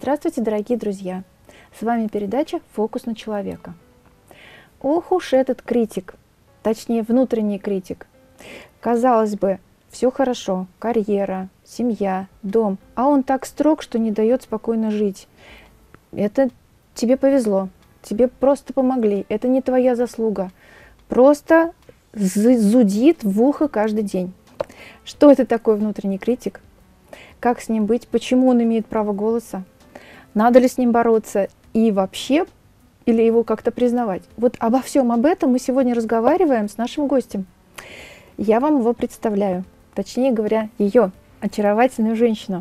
Здравствуйте, дорогие друзья! С вами передача «Фокус на человека». Ох уж этот критик, точнее внутренний критик. Казалось бы, все хорошо, карьера, семья, дом, а он так строг, что не дает спокойно жить. Это тебе повезло, тебе просто помогли, это не твоя заслуга. Просто зудит в ухо каждый день. Что это такое внутренний критик? Как с ним быть? Почему он имеет право голоса? Надо ли с ним бороться? И вообще, или его как-то признавать? Вот обо всем об этом мы сегодня разговариваем с нашим гостем. Я вам его представляю, точнее говоря, ее, очаровательную женщину.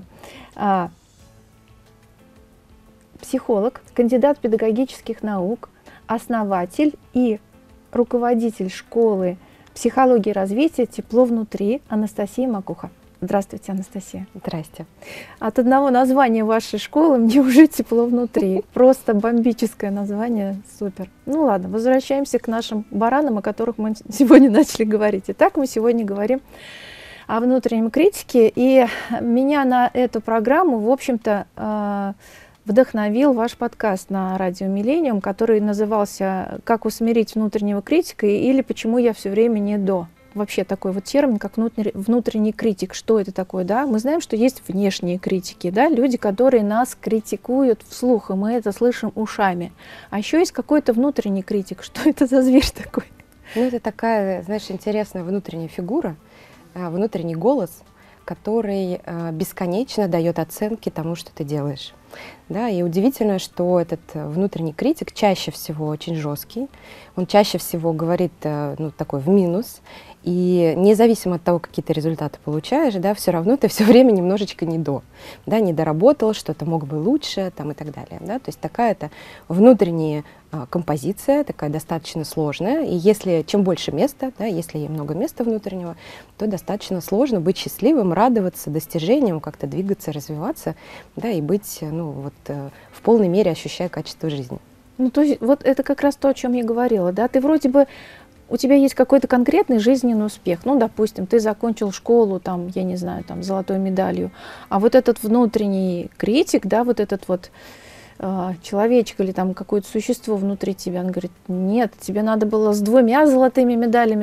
Психолог, кандидат педагогических наук, основатель и руководитель школы психологии и развития «Тепло внутри» Анастасия Макуха. Здравствуйте, Анастасия. Здрасте. От одного названия вашей школы мне уже тепло внутри. Просто бомбическое название, супер. Ну ладно, возвращаемся к нашим баранам, о которых мы сегодня начали говорить. Итак, мы сегодня говорим о внутреннем критике. И меня на эту программу, в общем-то, вдохновил ваш подкаст на радио Миллениум, который назывался «Как усмирить внутреннего критика» или «Почему я все время не до». Вообще такой вот термин, как внутренний критик. Что это такое? Да? Мы знаем, что есть внешние критики, да? Люди, которые нас критикуют вслух, и мы это слышим ушами. А еще есть какой-то внутренний критик. Что это за зверь такой? Ну, это такая, знаешь, интересная внутренняя фигура, внутренний голос, который бесконечно дает оценки тому, что ты делаешь. Да, и удивительно, что этот внутренний критик чаще всего очень жесткий, он чаще всего говорит такой в минус, и независимо от того, какие ты результаты получаешь, да, все равно ты все время немножечко не доработал, что-то мог бы лучше там, и так далее. Да? То есть такая-то внутренняя композиция, такая достаточно сложная, и если чем больше места, да, если ей много места внутреннего, то достаточно сложно быть счастливым, радоваться достижениям, как-то двигаться, развиваться, да, и быть в полной мере ощущая качество жизни. Ну, то есть вот это как раз то, о чем я говорила, да, ты вроде бы, у тебя есть какой-то конкретный жизненный успех, ну, допустим, ты закончил школу, там, я не знаю, там, золотой медалью, а вот этот внутренний критик, да, вот этот вот человечек или там какое-то существо внутри тебя, он говорит, нет, тебе надо было с 2 золотыми медалями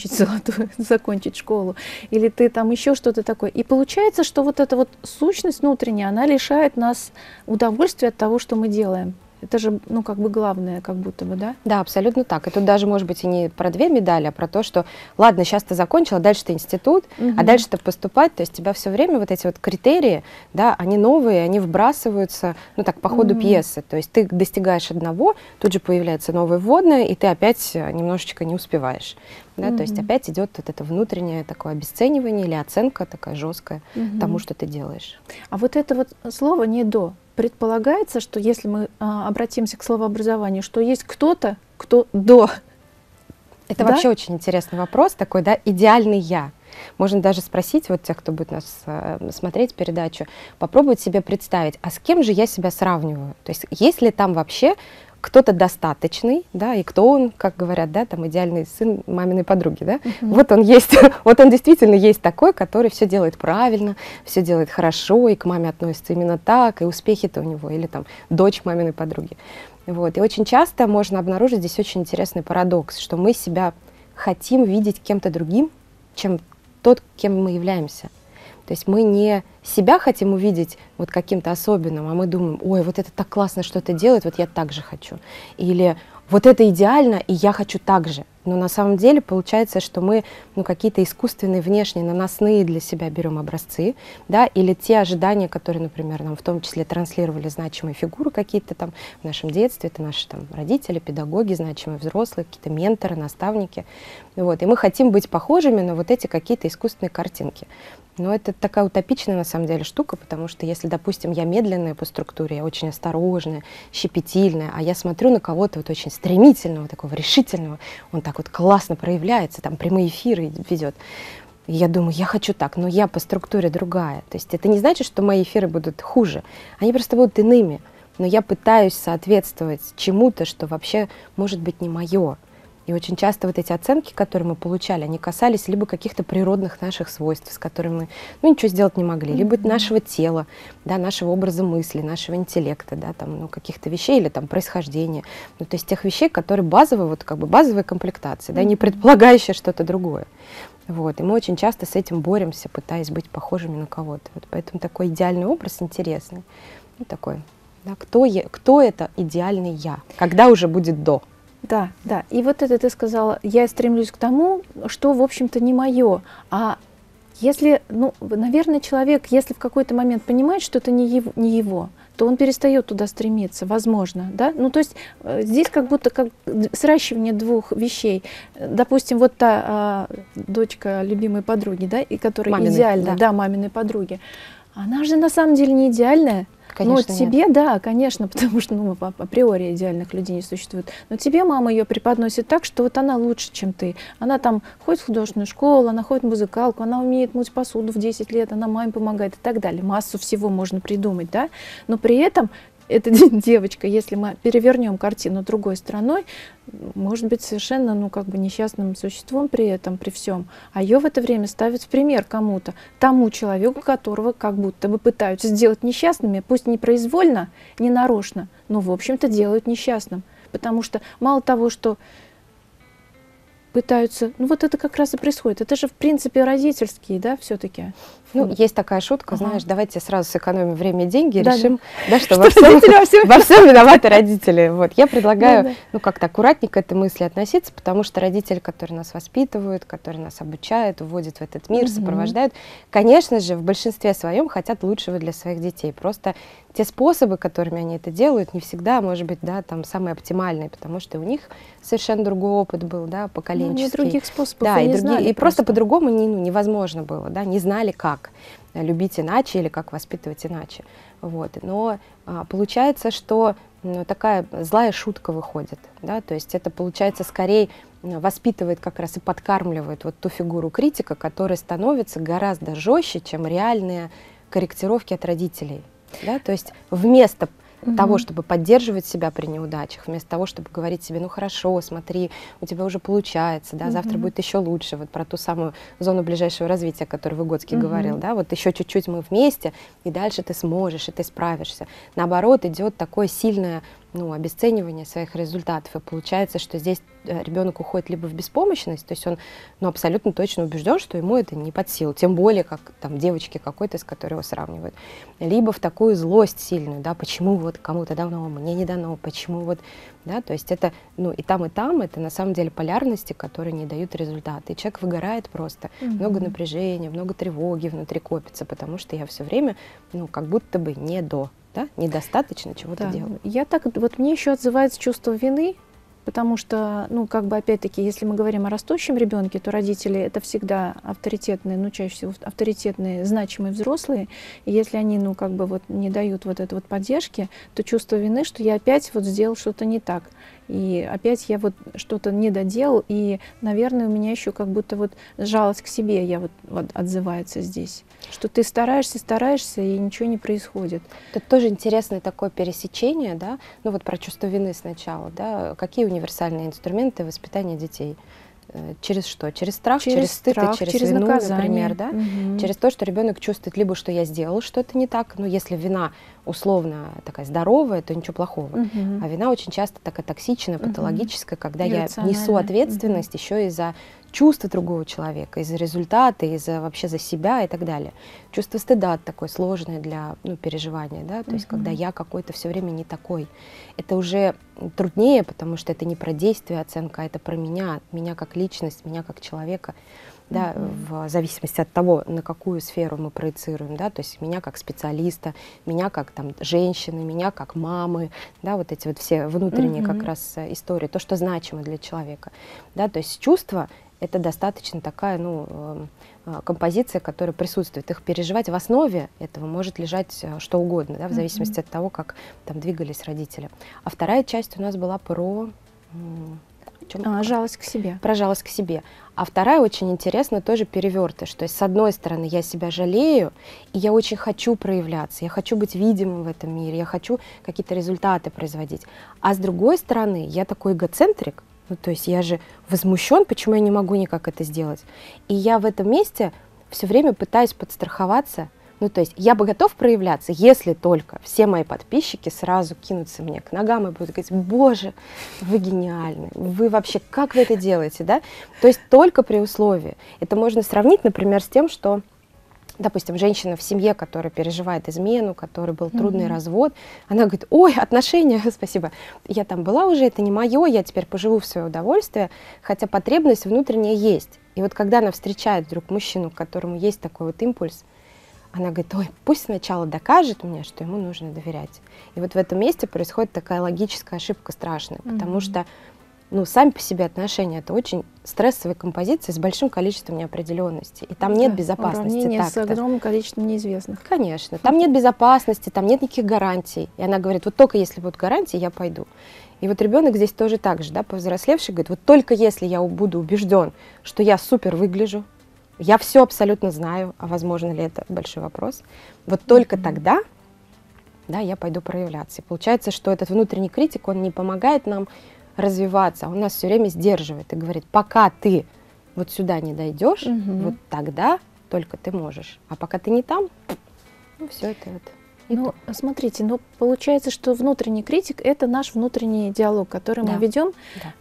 закончить школу, или ты там еще что-то такое. И получается, что вот эта вот сущность внутренняя, она лишает нас удовольствия от того, что мы делаем. Это же, как бы главное, как будто бы, да? Да, абсолютно так. И тут даже, может быть, и не про 2 медали, а про то, что, ладно, сейчас ты закончила, дальше ты институт, а дальше ты поступать, то есть тебя все время вот эти вот критерии, да, они новые, они вбрасываются, по ходу пьесы. То есть ты достигаешь одного, тут же появляется новое вводное, и ты опять немножечко не успеваешь. Да, то есть опять идет вот это внутреннее такое обесценивание или оценка такая жесткая тому, что ты делаешь. А вот это вот слово «не до». Предполагается, что если мы обратимся к словообразованию, что есть кто-то, кто до. Это вообще очень интересный вопрос, такой, да, идеальный я. Можно даже спросить вот тех, кто будет нас смотреть передачу, попробовать себе представить, а с кем же я себя сравниваю? То есть ли там вообще кто-то достаточный, да, и кто он, как говорят, да, там идеальный сын маминой подруги, да, вот он есть, вот он действительно есть такой, который все делает правильно, все делает хорошо, и к маме относится именно так, и успехи-то у него, или там дочь маминой подруги. Вот, и очень часто можно обнаружить здесь очень интересный парадокс, что мы себя хотим видеть кем-то другим, чем тот, кем мы являемся. То есть мы не себя хотим увидеть вот каким-то особенным, а мы думаем, ой, вот это так классно что-то делает, вот я так же хочу. Или вот это идеально, и я хочу так же. Но на самом деле получается, что мы какие-то искусственные, внешние, наносные для себя берем образцы, да, или те ожидания, которые, например, нам в том числе транслировали значимые фигуры какие-то там в нашем детстве, это наши там родители, педагоги, значимые взрослые, какие-то менторы, наставники. Вот. И мы хотим быть похожими на вот эти какие-то искусственные картинки. Но это такая утопичная на самом деле штука, потому что если, допустим, я медленная по структуре, я очень осторожная, щепетильная, а я смотрю на кого-то вот очень стремительного, такого решительного, он так вот классно проявляется, там прямые эфиры ведет. И я думаю, я хочу так, но я по структуре другая. То есть это не значит, что мои эфиры будут хуже, они просто будут иными. Но я пытаюсь соответствовать чему-то, что вообще может быть не мое. И очень часто вот эти оценки, которые мы получали, они касались либо каких-то природных наших свойств, с которыми мы, ну, ничего сделать не могли, либо нашего тела, да, нашего образа мысли, нашего интеллекта, да, там, ну, каких-то вещей или там происхождения. Ну, то есть тех вещей, которые базовые, вот как бы базовые комплектации, да, не предполагающие что-то другое. Вот. И мы очень часто с этим боремся, пытаясь быть похожими на кого-то. Вот поэтому такой идеальный образ интересный. Ну, такой, да, кто это идеальный я? Когда уже будет до? Да, да. И вот это ты сказала, я стремлюсь к тому, что, в общем-то, не мое. А если, ну, наверное, человек, если в какой-то момент понимает, что это не его, то он перестает туда стремиться, возможно, да? Ну, то есть здесь как будто как сращивание двух вещей. Допустим, вот та дочка любимой подруги, да, и которая маминой, идеальна, да, маминой подруги, она же на самом деле не идеальная. Конечно, ну, тебе, нет. Да, конечно, потому что ну, априори идеальных людей не существует. Но тебе мама ее преподносит так, что вот она лучше, чем ты. Она там ходит в художественную школу, она ходит в музыкалку, она умеет мыть посуду в 10 лет, она маме помогает и так далее. Массу всего можно придумать, да. Но при этом эта девочка, если мы перевернем картину другой стороной, может быть совершенно, ну, как бы несчастным существом при этом, при всем. А ее в это время ставят в пример кому-то, тому человеку, которого как будто бы пытаются сделать несчастными, пусть не произвольно, не нарочно, но, в общем-то, делают несчастным. Потому что мало того, что пытаются, ну вот это как раз и происходит. Это же, в принципе, родительские, да, все-таки. Ну, есть такая шутка, знаешь, давайте сразу сэкономим время и деньги, да, решим, да, что во всем виноваты родители. Вот. Я предлагаю, ну, как-то аккуратнее к этой мысли относиться, потому что родители, которые нас воспитывают, которые нас обучают, вводят в этот мир, сопровождают, конечно же, в большинстве своем хотят лучшего для своих детей. Просто те способы, которыми они это делают, не всегда, может быть, да, там, самые оптимальные, потому что у них совершенно другой опыт был, да, поколенческий. Ну, других способов да, не знали и просто по-другому невозможно было, да, не знали как любить иначе или как воспитывать иначе. Вот. Но получается, что такая злая шутка выходит, да, то есть это получается скорее воспитывает как раз и подкармливает вот ту фигуру критика, которая становится гораздо жестче, чем реальные корректировки от родителей. Да? То есть вместо того, чтобы поддерживать себя при неудачах, вместо того, чтобы говорить себе, ну хорошо, смотри, у тебя уже получается, да, завтра будет еще лучше, вот про ту самую зону ближайшего развития, о которой Выгодский говорил, да, вот еще чуть-чуть мы вместе, и дальше ты сможешь, и ты справишься. Наоборот, идет такое сильное, ну, обесценивание своих результатов, и получается, что здесь ребенок уходит либо в беспомощность, то есть он, ну, абсолютно точно убежден, что ему это не под силу, тем более, как там девочки какой-то, с которой его сравнивают, либо в такую злость сильную, да, почему вот кому-то дано, мне не дано, почему вот, да, то есть это, ну, и там, это на самом деле полярности, которые не дают результата, и человек выгорает просто, много напряжения, много тревоги внутри копится, потому что я все время, ну, как будто бы не до. Да? Недостаточно чего-то делать. Я так, вот мне еще отзывается чувство вины, потому что, ну, как бы опять-таки, если мы говорим о растущем ребенке, то родители это всегда авторитетные, ну, чаще всего авторитетные, значимые взрослые, и если они, ну, как бы вот не дают вот этой вот поддержки, то чувство вины, что я опять вот сделал что-то не так, и опять я вот что-то не доделал, и, наверное, у меня еще как будто вот жалость к себе я вот отзывается здесь, что ты стараешься, и ничего не происходит. Это тоже интересное такое пересечение, да, ну вот про чувство вины сначала, да, какие универсальные инструменты воспитания детей? Через что? Через страх, через стыд, через вину, например, да? Через то, что ребенок чувствует либо, что я сделал что-то не так, но если вина условно такая здоровая, то ничего плохого. А вина очень часто такая токсичная, патологическая, когда я несу ответственность еще и за чувства другого человека, из-за результата, из-за вообще за себя и так далее. Чувство стыда такое сложное для, ну, переживания, да, то есть когда я какой-то все время не такой. Это уже труднее, потому что это не про действие оценка, а это про меня как личность, меня как человека, да, в зависимости от того, на какую сферу мы проецируем, да, то есть меня как специалиста, меня как там женщины, меня как мамы, да, вот эти вот все внутренние как раз истории, то, что значимо для человека, да, то есть чувства — это достаточно такая, ну, композиция, которая присутствует. Их переживать в основе этого может лежать что угодно, да, в зависимости от того, как там двигались родители. А вторая часть у нас была про... жалость к себе. Про жалость к себе. А вторая очень интересная, тоже перевертыш. То есть, с одной стороны, я себя жалею, и я очень хочу проявляться, я хочу быть видимым в этом мире, я хочу какие-то результаты производить. А с другой стороны, я такой эгоцентрик, Ну, то есть я же возмущен, почему я не могу никак это сделать. И я в этом месте все время пытаюсь подстраховаться. Ну, то есть я бы готов проявляться, если только все мои подписчики сразу кинутся мне к ногам и будут говорить: боже, вы гениальны, вы вообще, как вы это делаете, да? То есть только при условии. Это можно сравнить, например, с тем, что, допустим, женщина в семье, которая переживает измену, который был трудный развод, она говорит: ой, отношения, спасибо, я там была уже, это не мое, я теперь поживу в свое удовольствие, хотя потребность внутренняя есть. И вот когда она встречает вдруг мужчину, которому есть такой вот импульс, она говорит: ой, пусть сначала докажет мне, что ему нужно доверять. И вот в этом месте происходит такая логическая ошибка страшная, потому что, ну, сами по себе отношения — это очень стрессовая композиция с большим количеством неопределенности, и там нет безопасности. Уравнение с огромным количеством неизвестных. Конечно, там нет безопасности, там нет никаких гарантий. И она говорит: вот только если будут гарантии, я пойду. И вот ребенок здесь тоже так же, да, повзрослевший, говорит: вот только если я буду убежден, что я супер выгляжу, я все абсолютно знаю, а возможно ли это — большой вопрос, вот только тогда, да, я пойду проявляться. И получается, что этот внутренний критик, он не помогает нам развиваться, он нас все время сдерживает и говорит: пока ты вот сюда не дойдешь, вот тогда только ты можешь, а пока ты не там, ну, все это вот. Ну, смотрите, ну, получается, что внутренний критик — это наш внутренний диалог, который мы ведем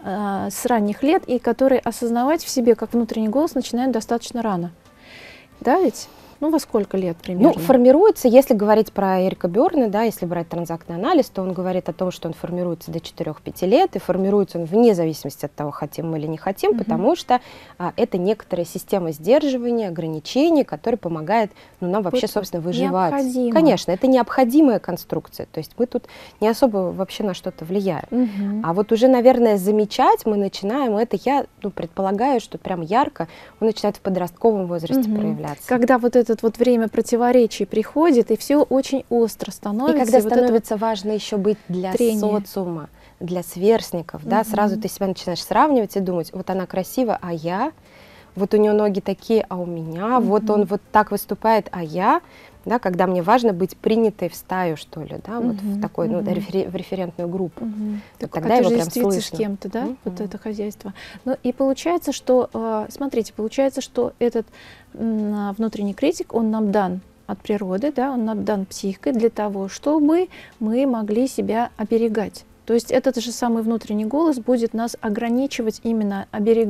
с ранних лет, и который осознавать в себе как внутренний голос начинаем достаточно рано. Да, ведь? Ну, во сколько лет примерно? Ну, формируется, если говорить про Эрика Бёрна, да, если брать транзактный анализ, то он говорит о том, что он формируется до 4-5 лет, и формируется он вне зависимости от того, хотим мы или не хотим, потому что это некоторая система сдерживания, ограничений, которая помогает, ну, нам вообще, собственно, выживать. Необходимо. Конечно, это необходимая конструкция, то есть мы тут не особо вообще на что-то влияем. А вот уже, наверное, замечать мы начинаем, это я, ну, предполагаю, что прям ярко он начинает в подростковом возрасте проявляться. Когда вот это вот время противоречий приходит, и все очень остро становится. И когда становится важно еще быть для социума, для сверстников, да, сразу ты себя начинаешь сравнивать и думать: вот она красива, а я, вот у нее ноги такие, а у меня, вот он вот так выступает, а я, да, когда мне важно быть принятой в стаю, что ли, да, вот в такой, ну, в референтную группу. Так, тогда его прям слышно. С кем-то, да, вот это хозяйство. Ну и получается, что, смотрите, получается, что этот внутренний критик, он нам дан от природы, да, он нам дан психикой для того, чтобы мы могли себя оберегать. То есть этот же самый внутренний голос будет нас ограничивать, именно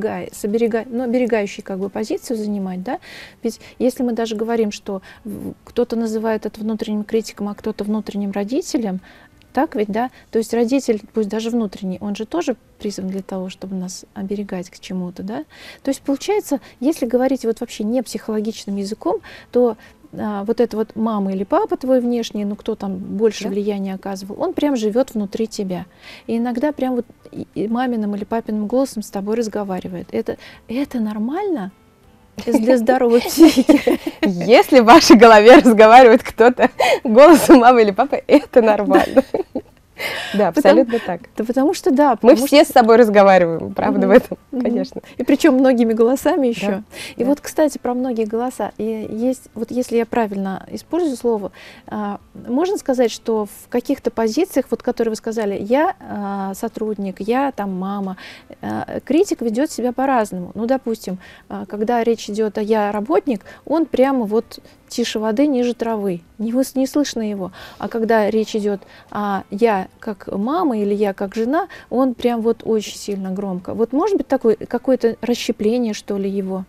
оберегающей как бы позицию занимать, да? Ведь если мы даже говорим, что кто-то называет это внутренним критиком, а кто-то внутренним родителем, так ведь, да? То есть родитель, пусть даже внутренний, он же тоже призван для того, чтобы нас оберегать к чему-то, да? То есть получается, если говорить вот вообще не психологичным языком, то вот это вот мама или папа твой внешний, ну кто там больше влияния оказывал, он прям живет внутри тебя. И иногда прям вот и маминым или папиным голосом с тобой разговаривает. Это нормально? Для здоровой психики. Если в вашей голове разговаривает кто-то голосом мамы или папы, это нормально. Да, абсолютно так. Да, потому что да. Мы все с собой разговариваем, правда, в этом, конечно. И причем многими голосами еще. И вот, кстати, про многие голоса. И есть, вот если я правильно использую слово, можно сказать, что в каких-то позициях, вот которые вы сказали, я сотрудник, я там мама, критик ведет себя по-разному. Ну, допустим, когда речь идет о я работник, он прямо вот тише воды, ниже травы, не слышно его. А когда речь идет о я как мама или я как жена, он прям вот очень сильно громко. Вот может быть такое какое-то расщепление, что ли, его?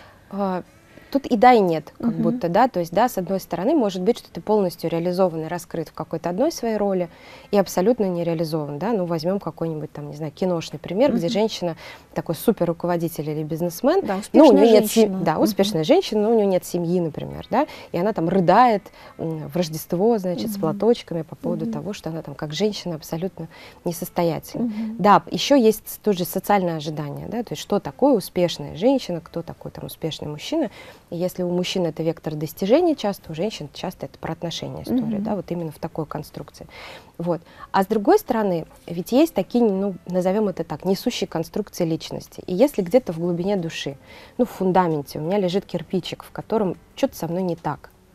Тут и да, и нет, как будто, да, то есть, да, с одной стороны, может быть, что ты полностью реализован и раскрыт в какой-то одной своей роли и абсолютно не реализован, да, ну, возьмем какой-нибудь там, не знаю, киношный пример, где женщина такой супер руководитель или бизнесмен, да, успешная, ну, у нее женщина. Нет, да, успешная женщина, но у нее нет семьи, например, да, и она там рыдает в Рождество, значит, с платочками по поводу того, что она там как женщина абсолютно несостоятельна. Да, еще есть тоже социальное ожидание, да, то есть что такое успешная женщина, кто такой там успешный мужчина. И если у мужчин это вектор достижений часто, у женщин часто это про отношения история, да, вот именно в такой конструкции. Вот. А с другой стороны, ведь есть такие, ну, назовем это так, несущие конструкции личности. И если где-то в глубине души, ну, в фундаменте у меня лежит кирпичик, в котором что-то со мной не так,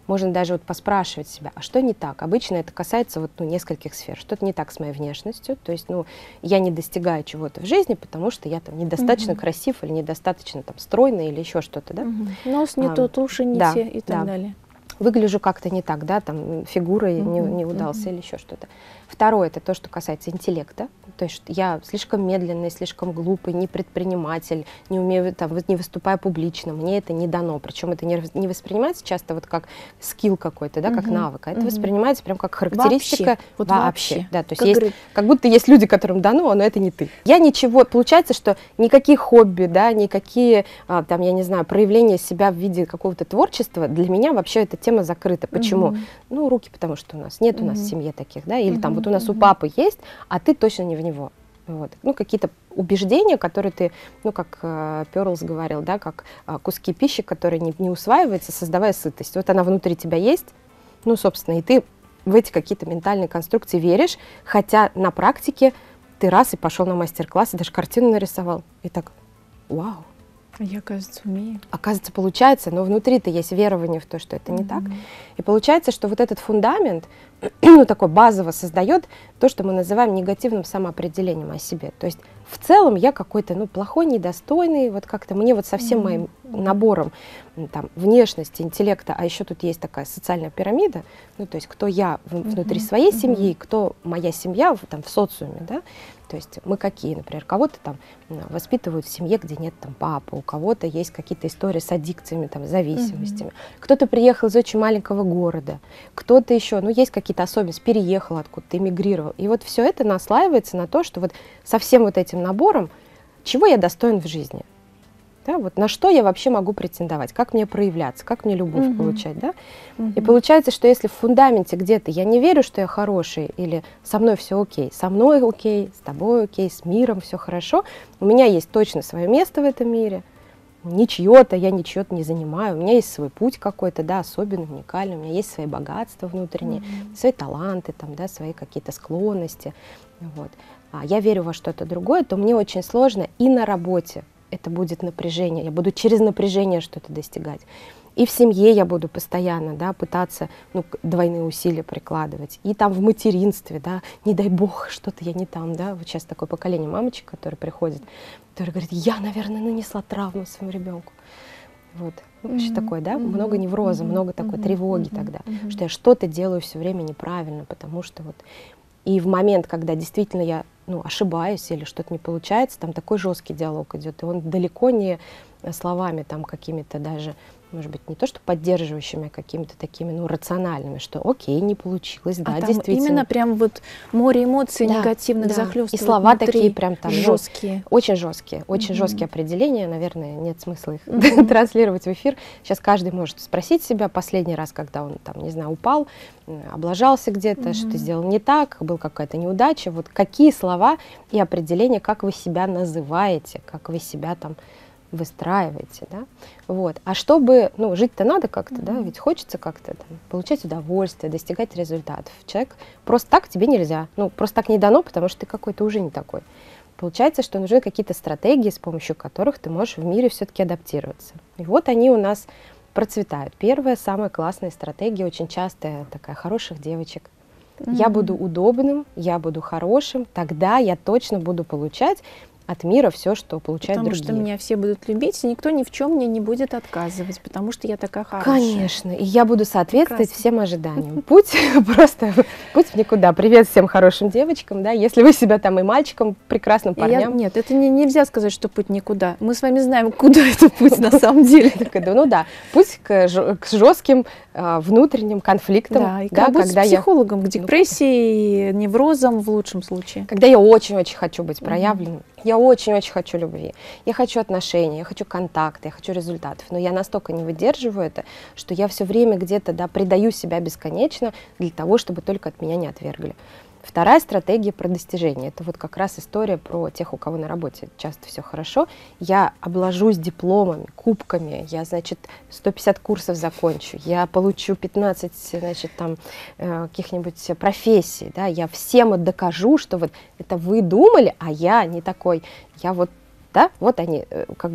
можно даже вот поспрашивать себя, а что не так? Обычно это касается вот, ну, нескольких сфер. Что-то не так с моей внешностью, то есть, ну, я не достигаю чего-то в жизни, потому что я там недостаточно красив или недостаточно там стройный или еще что-то, да? Нос не тот, уши не те и так далее. Выгляжу как-то не так, да, там фигурой не удался или еще что-то. Второе, это то, что касается интеллекта. То есть я слишком медленный, слишком глупый, не предприниматель, не умею, там, не выступаю публично, мне это не дано. Причем это не воспринимается часто вот как скилл какой-то, да, как навык, а это воспринимается прям как характеристика. Вообще. Да, то есть как будто есть люди, которым дано, но это не ты. Я ничего, получается, что никакие хобби, да, никакие, там, я не знаю, проявления себя в виде какого-то творчества, для меня вообще эта тема закрыта. Почему? Ну, руки, потому что у нас нет у нас в семье таких, да, или там вот у нас у папы есть, а ты точно не в него. Вот. Ну, какие-то убеждения, которые ты, ну, как Перлс говорил, да, как куски пищи, которые не усваиваются, создавая сытость. Вот она внутри тебя есть, ну, собственно, и ты в эти какие-то ментальные конструкции веришь, хотя на практике ты раз и пошел на мастер-класс, и даже картину нарисовал. И так, вау. Я, оказывается, умею. Оказывается, получается, но внутри-то есть верование в то, что это не так. И получается, что вот этот фундамент, ну, такой базово создает то, что мы называем негативным самоопределением о себе. То есть в целом я какой-то, ну, плохой, недостойный, вот как-то мне вот со всем моим набором там, внешности, интеллекта, а еще тут есть такая социальная пирамида, ну, то есть кто я внутри своей семьи, кто моя семья там, в социуме, да, то есть мы какие, например, кого-то там воспитывают в семье, где нет там папы, у кого-то есть какие-то истории с аддикциями, там, зависимостями, кто-то приехал из очень маленького города, кто-то еще, ну, есть какие-то особенности, переехал откуда-то, эмигрировал, и вот все это наслаивается на то, что вот со всем вот этим набором, чего я достоин в жизни. Да, вот на что я вообще могу претендовать, как мне проявляться, как мне любовь получать, да? И получается, что если в фундаменте где-то я не верю, что я хороший, или со мной все окей, со мной окей, с тобой окей, с миром все хорошо, у меня есть точно свое место в этом мире, не чье-то, я ничего-то не занимаю, у меня есть свой путь какой-то, да, особенный, уникальный, у меня есть свои богатства внутренние, свои таланты, там, да, свои какие-то склонности, вот. А я верю во что-то другое, то мне очень сложно и на работе. Это будет напряжение, я буду через напряжение что-то достигать. И в семье я буду постоянно, да, пытаться, ну, двойные усилия прикладывать. И там в материнстве, да, не дай бог, что-то я не там, да. Вот сейчас такое поколение мамочек, которые приходят, которые говорят, я, наверное, нанесла травму своему ребенку. Вот. Ну, вообще такое, да, много невроза, много такой тревоги тогда, что я что-то делаю все время неправильно, потому что вот... И в момент, когда действительно я, ну, ошибаюсь или что-то не получается, там такой жесткий диалог идет, и он далеко не словами там какими-то даже, может быть, не то что поддерживающими, а какими-то такими, ну, рациональными, что окей, не получилось, да, там действительно. Именно прям вот море эмоций да, негативных да. захлестывает. И слова внутри, такие прям там жесткие. Очень жесткие, очень жесткие определения, наверное, нет смысла их транслировать в эфир. Сейчас каждый может спросить себя последний раз, когда он там, не знаю, упал, облажался где-то, что сделал не так, была какая-то неудача. Вот какие слова и определения, как вы себя называете, как вы себя там выстраиваете, да, вот. А чтобы, ну, жить-то надо как-то, да, ведь хочется как-то там получать удовольствие, достигать результатов. Человек просто так тебе нельзя, ну, просто так не дано, потому что ты какой-то уже не такой. Получается, что нужны какие-то стратегии, с помощью которых ты можешь в мире все-таки адаптироваться. И вот они у нас процветают. Первая, самая классная стратегия, очень частая, такая, хороших девочек. Я буду удобным, я буду хорошим, тогда я точно буду получать от мира все, что получают потому другие. Потому что меня все будут любить, и никто ни в чем мне не будет отказывать, потому что я такая хорошая. Конечно, и я буду соответствовать всем ожиданиям. Путь просто, путь в никуда. Привет всем хорошим девочкам, да, если вы себя там и мальчикам, прекрасным парням. Нет, это нельзя сказать, что путь никуда. Мы с вами знаем, куда это путь на самом деле. Ну да, путь к жестким внутренним конфликтам. Да, и к работе с психологом, к депрессии, неврозам в лучшем случае. Когда я очень-очень хочу быть проявленным, я очень-очень хочу любви, я хочу отношений, я хочу контакта, я хочу результатов, но я настолько не выдерживаю это, что я все время где-то, да, предаю себя бесконечно для того, чтобы только от меня не отвергли. Вторая стратегия про достижение. Это вот как раз история про тех, у кого на работе часто все хорошо. Я обложусь дипломами, кубками, я, значит, 150 курсов закончу, я получу 15, значит, там, каких-нибудь профессий, да, я всем докажу, что вот это вы думали, а я не такой, я вот, да, вот они, как бы,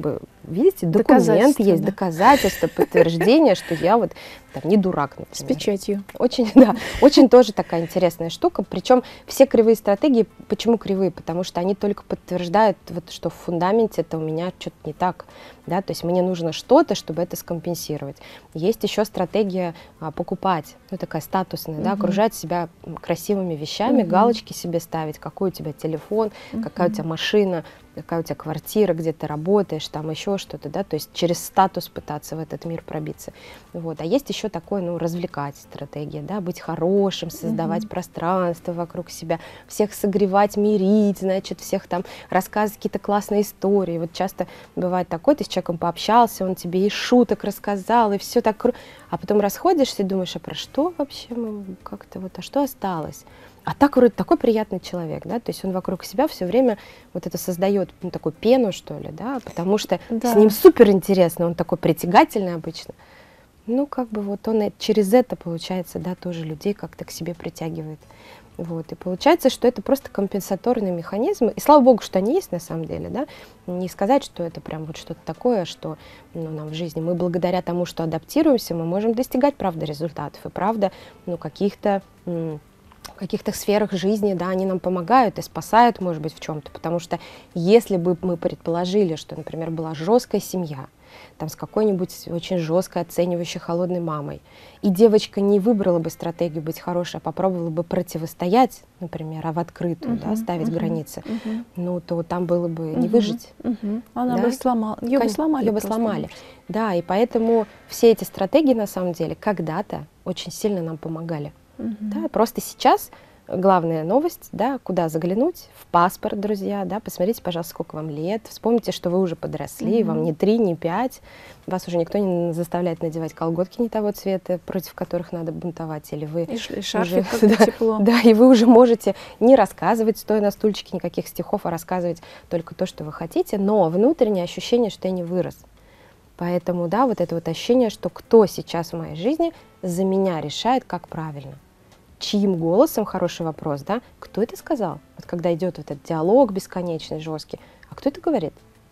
видите, документ есть, доказательство, подтверждение, что я вот там, не дурак, например. С печатью. Очень, да, очень тоже такая интересная штука. Причем все кривые стратегии, почему кривые? Потому что они только подтверждают, вот, что в фундаменте это у меня что-то не так. Да? То есть мне нужно что-то, чтобы это скомпенсировать. Есть еще стратегия покупать, ну такая статусная, да, окружать себя красивыми вещами, галочки себе ставить, какой у тебя телефон, какая у тебя машина, какая у тебя квартира, где ты работаешь, там еще что-то, да, то есть через статус пытаться в этот мир пробиться. Вот. А есть еще такое, ну, развлекать стратегия, да, быть хорошим, создавать пространство вокруг себя, всех согревать, мирить, значит, всех там рассказывать какие-то классные истории. Вот часто бывает такое, ты с человеком пообщался, он тебе и шуток рассказал, и все так круто, а потом расходишься и думаешь, а про что вообще мы как-то вот, а что осталось? А так вроде такой приятный человек, да, то есть он вокруг себя все время вот это создает, ну, такую пену, что ли, да, потому что с ним супер интересно, он такой притягательный обычно. Ну, как бы вот он через это, получается, да, тоже людей как-то к себе притягивает. Вот, и получается, что это просто компенсаторный механизм, и слава богу, что они есть на самом деле, да, не сказать, что это прям вот что-то такое, что, ну, нам в жизни, мы благодаря тому, что адаптируемся, мы можем достигать, правда, результатов, и правда, ну, в каких-то сферах жизни, да, они нам помогают и спасают, может быть, в чем-то, потому что если бы мы предположили, что, например, была жесткая семья, там, с какой-нибудь очень жесткой, оценивающей, холодной мамой, и девочка не выбрала бы стратегию быть хорошей, а попробовала бы противостоять, например, а в открытую, да, ставить границы, ну, то там было бы не выжить. Она да? бы сломала, ее бы сломали. Ее бы сломали. Да, и поэтому все эти стратегии, на самом деле, когда-то очень сильно нам помогали. Да, просто сейчас главная новость, да, куда заглянуть, в паспорт, друзья, да, посмотрите, пожалуйста, сколько вам лет, вспомните, что вы уже подросли, вам не 3, не 5, вас уже никто не заставляет надевать колготки не того цвета, против которых надо бунтовать, или вы и шарфик, когда тепло. Да, и вы уже можете не рассказывать, стоя на стульчике, никаких стихов, а рассказывать только то, что вы хотите, но внутреннее ощущение, что я не вырос. Поэтому, да, вот это вот ощущение, что кто сейчас в моей жизни за меня решает, как правильно. Чьим голосом, хороший вопрос, да, кто это сказал? Вот когда идет вот этот диалог бесконечный, жесткий, а кто это говорит?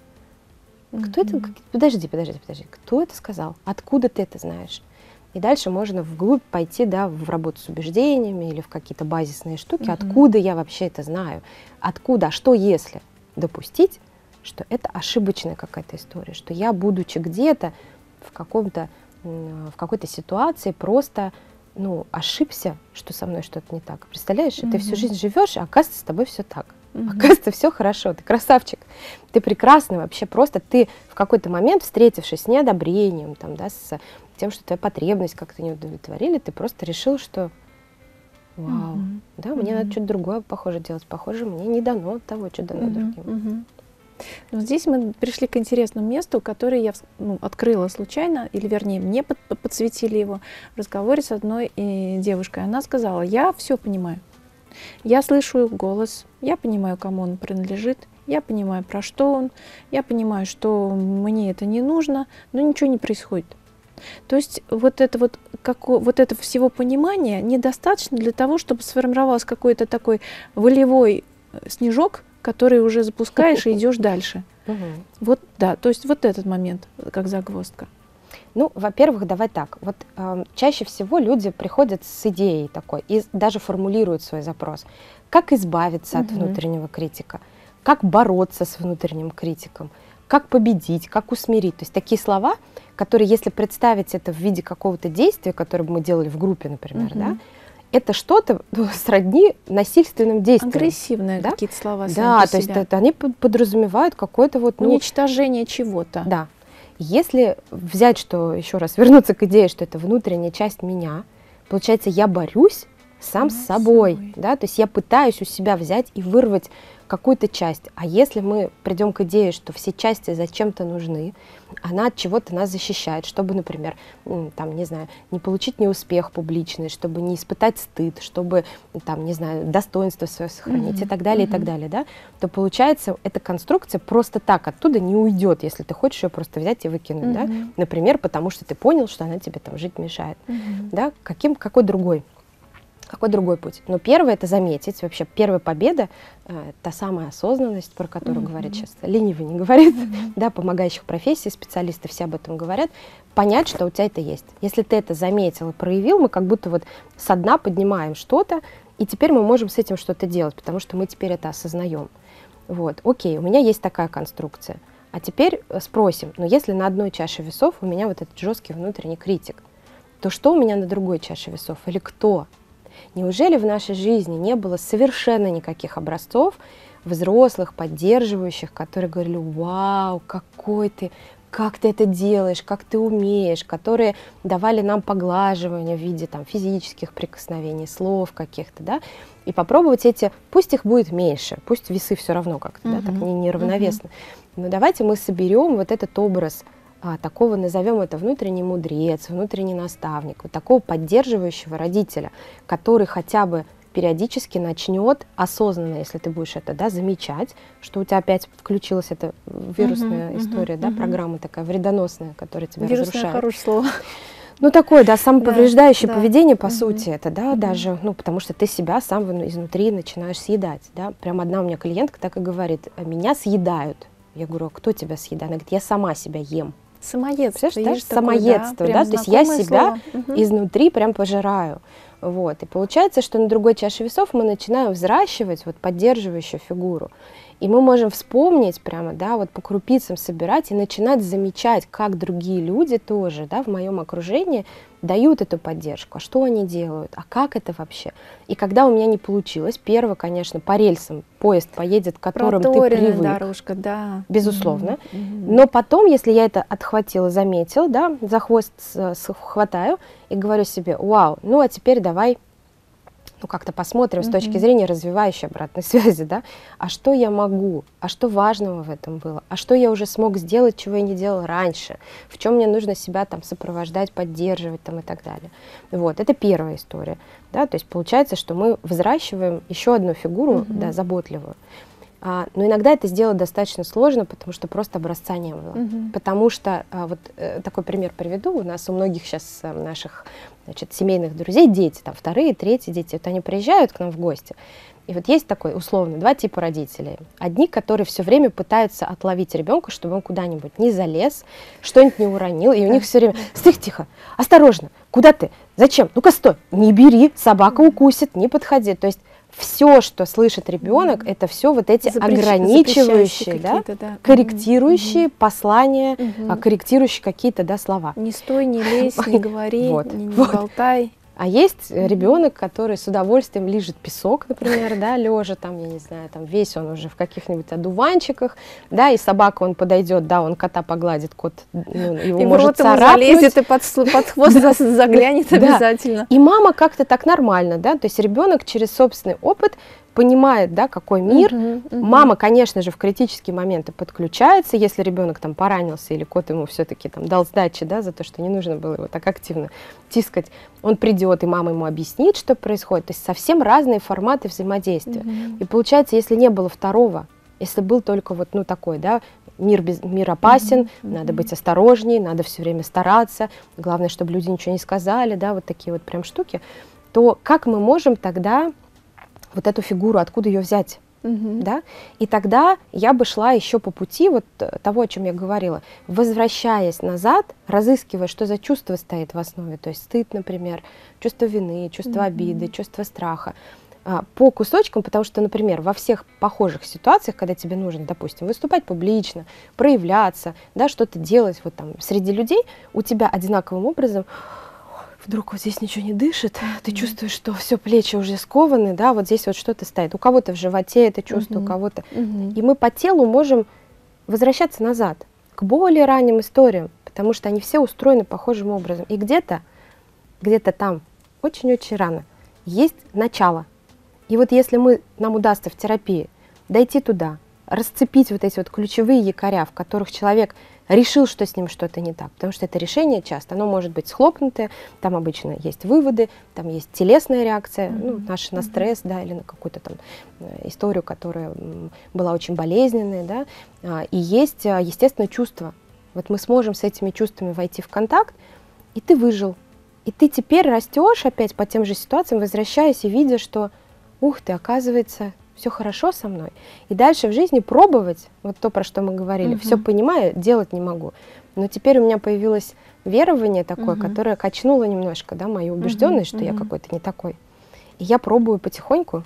Кто это? Подожди, кто это сказал? Откуда ты это знаешь? И дальше можно вглубь пойти, да, в работу с убеждениями или в какие-то базисные штуки. Откуда я вообще это знаю? Откуда? А что если допустить, что это ошибочная какая-то история, что я, будучи где-то в какой-то ситуации, просто, ну, ошибся, что со мной что-то не так. Представляешь, ты всю жизнь живешь, а оказывается, с тобой все так. Оказывается, все хорошо, ты красавчик, ты прекрасный вообще, просто ты в какой-то момент, встретившись с неодобрением, там, да, с тем, что твоя потребность как-то не удовлетворили, ты просто решил, что вау, да, мне надо что-то другое, похоже, делать, похоже, мне не дано того, что дано другим. Но здесь мы пришли к интересному месту, которое я, ну, открыла случайно, или вернее мне подсветили его в разговоре с одной девушкой. Она сказала: я все понимаю, я слышу голос, я понимаю, кому он принадлежит, я понимаю, про что он, я понимаю, что мне это не нужно, но ничего не происходит. То есть вот это всего понимания недостаточно для того, чтобы сформировался какой-то такой волевой снежок, который уже запускаешь и идешь дальше. Вот, да, то есть вот этот момент, как загвоздка. Ну, во-первых, давай так. Вот чаще всего люди приходят с идеей такой и даже формулируют свой запрос. Как избавиться от внутреннего критика? Как бороться с внутренним критиком? Как победить? Как усмирить? То есть такие слова, которые, если представить это в виде какого-то действия, которое бы мы делали в группе, например, да, это что-то сродни насильственным действиям. Агрессивные, да? Какие-то слова сами Да, по то себе. есть они подразумевают какое-то вот... уничтожение чего-то. Да. Если взять, что, еще раз, вернуться к идее, что это внутренняя часть меня, получается, я борюсь сам с собой, да, то есть я пытаюсь у себя взять и вырвать какую-то часть. А если мы придем к идее, что все части зачем-то нужны, она от чего-то нас защищает, чтобы, например, там, не знаю, не получить неуспех публичный, чтобы не испытать стыд, чтобы, там, не знаю, достоинство свое сохранить и так далее, да, то получается, эта конструкция просто так оттуда не уйдет, если ты хочешь ее просто взять и выкинуть, да, например, потому что ты понял, что она тебе там жить мешает, да, какой другой Какой другой путь? Ну, первый — это заметить. Вообще, первая победа та самая осознанность, про которую говорит сейчас ленивый не говорит, да, помогающих профессий, специалисты все об этом говорят, понять, что у тебя это есть. Если ты это заметил и проявил, мы как будто вот со дна поднимаем что-то, и теперь мы можем с этим что-то делать, потому что мы теперь это осознаем. Вот, окей, у меня есть такая конструкция. А теперь спросим, ну, если на одной чаше весов у меня вот этот жесткий внутренний критик, то что у меня на другой чаше весов или кто? Неужели в нашей жизни не было совершенно никаких образцов взрослых, поддерживающих, которые говорили: вау, какой ты, как ты это делаешь, как ты умеешь, которые давали нам поглаживание в виде там физических прикосновений, слов каких-то, да, и попробовать эти, пусть их будет меньше, пусть весы все равно как-то, да, так неравновесно, но давайте мы соберем вот этот образ такого, назовем это, внутренний мудрец, внутренний наставник, вот такого поддерживающего родителя, который хотя бы периодически начнет осознанно, если ты будешь это, да, замечать, что у тебя опять включилась эта вирусная история, да, программа такая вредоносная, которая тебя разрушает. Хорошее слово. Ну, такое, да, самоповреждающее поведение, по сути, это, да, даже, ну, потому что ты себя сам изнутри начинаешь съедать, да. Прям одна у меня клиентка так и говорит: меня съедают. Я говорю: а кто тебя съедает? Она говорит: я сама себя ем. Самоедство. Да? Самоедство, да, то есть я себя изнутри прям пожираю. Вот. И получается, что на другой чаше весов мы начинаем взращивать вот поддерживающую фигуру. И мы можем вспомнить прямо, да, вот по крупицам собирать и начинать замечать, как другие люди тоже, да, в моем окружении дают эту поддержку, а что они делают, а как это вообще. И когда у меня не получилось, первое, конечно, по рельсам поезд поедет, к которым ты привык. Дорожка, да. Безусловно. Но потом, если я это отхватила, заметила, да, за хвост хватаю и говорю себе: вау, ну а теперь давай, ну, как-то посмотрим с точки зрения развивающей обратной связи, да, а что я могу, а что важного в этом было, а что я уже смог сделать, чего я не делал раньше, в чем мне нужно себя там сопровождать, поддерживать там и так далее. Вот, это первая история, да, то есть получается, что мы взращиваем еще одну фигуру, да, заботливую. Но иногда это сделать достаточно сложно, потому что просто образца не было. Потому что, вот такой пример приведу, у нас у многих сейчас наших, значит, семейных друзей дети, там вторые, третьи дети, вот они приезжают к нам в гости, и вот есть такой, условно, два типа родителей. Одни, которые все время пытаются отловить ребенка, чтобы он куда-нибудь не залез, что-нибудь не уронил, и у них все время: тихо, тихо, осторожно, куда ты, зачем, ну-ка стой, не бери, собака укусит, не подходи. То есть все, что слышит ребенок, это все вот эти ограничивающие, да, корректирующие послания, корректирующие какие-то, да, слова. Не стой, не лезь, не говори, не болтай. А есть ребенок, который с удовольствием лижет песок, например, да, лежа там, я не знаю, там весь он уже в каких-нибудь одуванчиках, да, и собака, он подойдет, да, он кота погладит, кот, ну, его и может царапнуть. И в рот ему залезет, и под хвост заглянет обязательно. И мама как-то так нормально, да, то есть ребенок через собственный опыт понимает, да, какой мир. Мама, конечно же, в критические моменты подключается, если ребенок там поранился или кот ему все-таки там дал сдачи, да, за то, что не нужно было его так активно тискать, он придет, и мама ему объяснит, что происходит. То есть совсем разные форматы взаимодействия. И получается, если не было второго, если был только вот, ну, такой, да, мир опасен, надо быть осторожней, надо все время стараться, главное, чтобы люди ничего не сказали, да, вот такие вот прям штуки, то как мы можем тогда вот эту фигуру, откуда ее взять? Да? И тогда я бы шла еще по пути вот того, о чем я говорила, возвращаясь назад, разыскивая, что за чувство стоит в основе, то есть стыд, например, чувство вины, чувство обиды, чувство страха, по кусочкам, потому что, например, во всех похожих ситуациях, когда тебе нужно, допустим, выступать публично, проявляться, да, что-то делать вот там среди людей, у тебя одинаковым образом вдруг вот здесь ничего не дышит, ты чувствуешь, что все, плечи уже скованы, да, вот здесь вот что-то стоит. У кого-то в животе это чувство, у кого-то. И мы по телу можем возвращаться назад, к более ранним историям, потому что они все устроены похожим образом. И где-то там, очень-очень рано, есть начало. И вот если нам удастся в терапии дойти туда, расцепить вот эти вот ключевые якоря, в которых человек решил, что с ним что-то не так, потому что это решение часто, оно может быть схлопнутое, там обычно есть выводы, там есть телесная реакция, ну, наша на стресс, да, или на какую-то там историю, которая была очень болезненная, да, и есть, естественно, чувства. Вот мы сможем с этими чувствами войти в контакт, и ты выжил. И ты теперь растешь опять по тем же ситуациям, возвращаясь и видя, что, ух ты, оказывается, все хорошо со мной. И дальше в жизни пробовать, вот то, про что мы говорили, все понимаю, делать не могу. Но теперь у меня появилось верование такое, которое качнуло немножко, да, мою убежденность, что я какой-то не такой. И я пробую потихоньку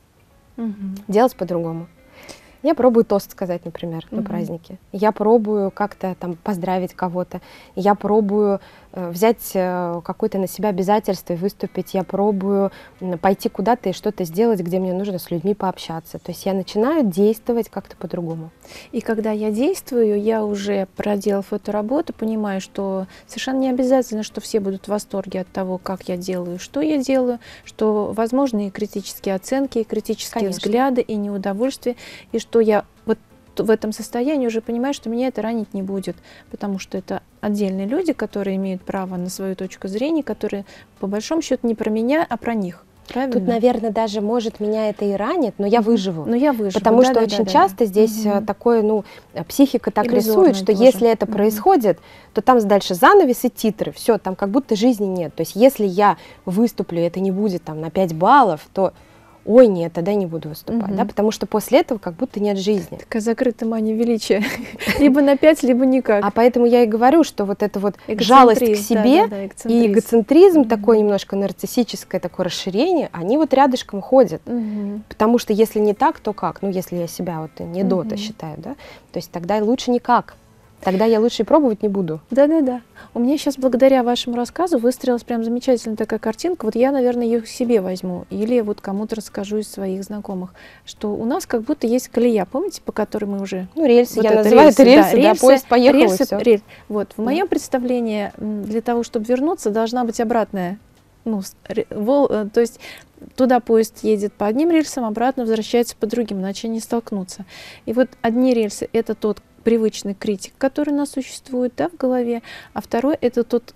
делать по-другому. Я пробую тост сказать, например, на празднике. Я пробую как-то там поздравить кого-то. Я пробую взять какое-то на себя обязательство и выступить. Я пробую пойти куда-то и что-то сделать, где мне нужно с людьми пообщаться. То есть я начинаю действовать как-то по-другому. И когда я действую, я уже, проделав эту работу, понимаю, что совершенно не обязательно, что все будут в восторге от того, как я делаю, что я делаю, что возможны и критические оценки, и критические взгляды, и неудовольствие, и что я вот в этом состоянии уже понимаю, что меня это ранить не будет, потому что это отдельные люди, которые имеют право на свою точку зрения, которые по большому счету не про меня, а про них. Правильно? Тут, наверное, даже может меня это и ранит, но я выживу. Но я выживу. Потому что очень часто здесь такое, ну, психика так рисует, что если это происходит, то там дальше занавес и титры, все, там как будто жизни нет. То есть если я выступлю, это не будет там на 5 баллов, то ой, нет, тогда не буду выступать, да, потому что после этого как будто нет жизни. Такая закрытая мания величия. Либо на 5, либо никак. А поэтому я и говорю, что вот эта вот жалость к себе и эгоцентризм, такое немножко нарциссическое такое расширение, они вот рядышком ходят. Потому что если не так, то как? Ну, если я себя вот не дота считаю, да, то есть тогда лучше никак. Тогда я лучше и пробовать не буду. Да-да-да. У меня сейчас, благодаря вашему рассказу, выстроилась прям замечательная такая картинка. Вот я, наверное, ее к себе возьму. Или вот кому-то расскажу из своих знакомых, что у нас как будто есть колея, помните, по которой мы уже... Ну, рельсы, вот я называю это рельсы, да, поезд поехал, рельсы, и все. Вот, в моем представлении, для того, чтобы вернуться, должна быть обратная. Ну, то есть туда поезд едет по одним рельсам, обратно возвращается по другим, иначе они столкнутся. И вот одни рельсы — это тот привычный критик, который у нас существует, да, в голове, а второй — это тот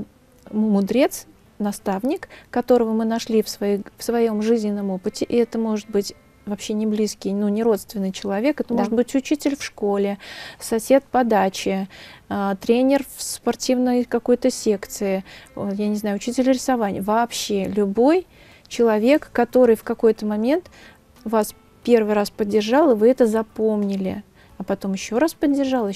мудрец, наставник, которого мы нашли в своем жизненном опыте, и это может быть вообще не близкий, ну, не родственный человек, это может быть учитель в школе, сосед по даче, тренер в спортивной какой-то секции, я не знаю, учитель рисования, вообще любой человек, который в какой-то момент вас первый раз поддержал, и вы это запомнили, а потом еще раз поддержал,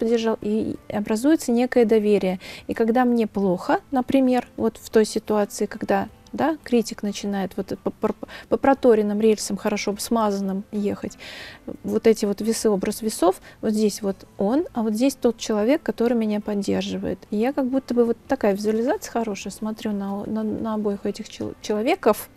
и образуется некое доверие. И когда мне плохо, например, вот в той ситуации, когда, да, критик начинает вот по проторенным рельсам, хорошо смазанным ехать, вот эти вот весы, образ весов, вот здесь вот он, а вот здесь тот человек, который меня поддерживает. И я как будто бы вот такая визуализация хорошая, смотрю на обоих этих человеков,